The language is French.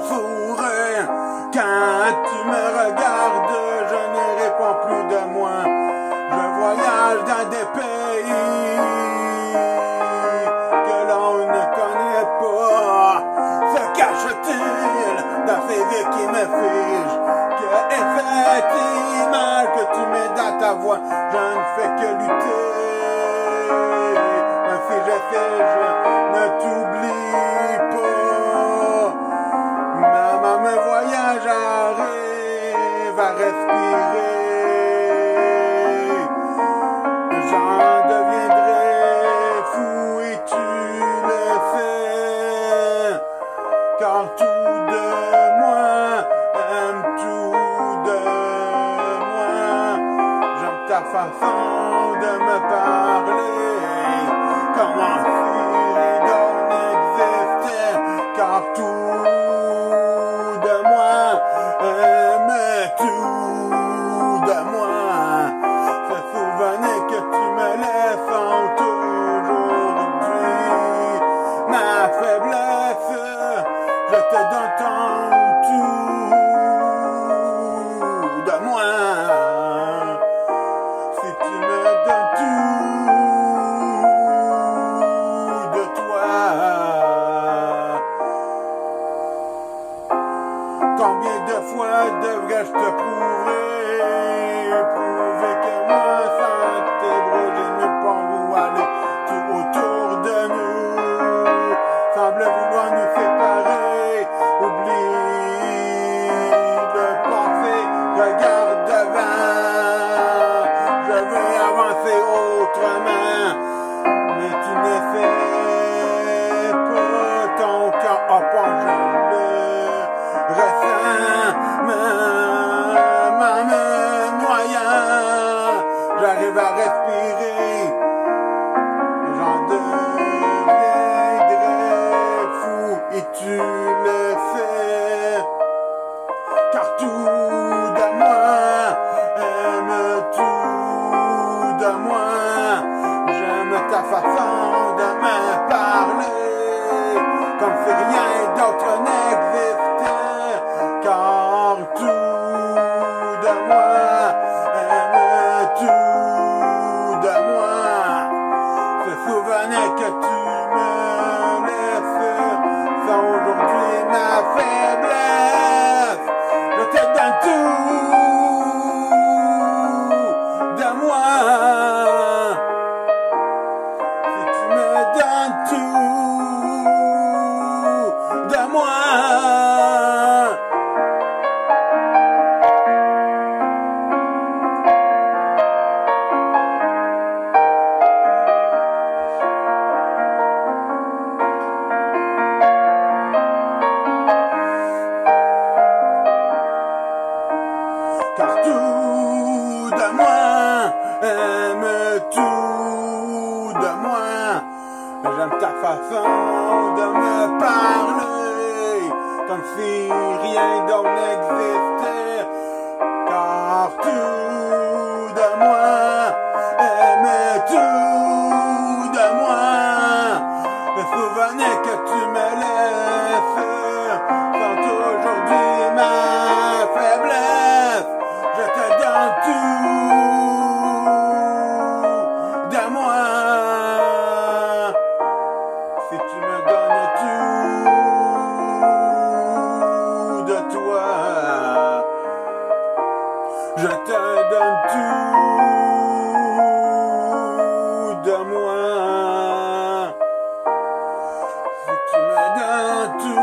fourré. Quand tu me regardes, je ne réponds plus de moi. Je voyage dans des pays que l'on ne connaît pas. Se cache-t-il dans ces vies qui me figent? Que effectivement que tu mets dans ta voix, je ne fais que lutter. Même si j'essaie, je ne t'oublie pas. Maman, mes voyages arrivent à respirer. J'en deviendrai fou et tu le sais. Car tout de moi aime tout de moi. J'aime ta façon de me parler. Comment si l'on existait? Car tout de moi aime tout de moi. Ces souvenirs que tu me laisses sont aujourd'hui ma faiblesse. Je te donne tout de moi. Si tu me donnes tout de toi. Combien de fois devrais-je te prouver que moi sans tes bras j'ai nulle part où aller? Tout autour de nous semble vouloir nous séparer. Oublie le passé, regarde devant. Je veux avancer autrement, mais tu ne sais pas, ton cœur a pas, je le ressens. Maman me noyant, j'arrive à respirer. J'en deviendrai fou et tu le sais. Car tout de moi aime tout de moi. J'aime ta façon de me parler, comme si rien d'autre n'existait. Car tout de moi aime tout de moi. Ce souvenir que tu me laisses sont aujourd'hui ma faiblesse. Je te donne tout de moi. Si tu me donnes tout de moi. Car tout de moi aime tout de moi. J'aime ta façon de me parler, comme si rien d'autre n'existait. Car tout de moi aime tout de moi. Les souvenirs que tu me laisses sont aujourd'hui ma faiblesse. Je te donne tout de moi. Si tu me donnes tout de toi, je te donne tout de moi. Si tu me donnes tout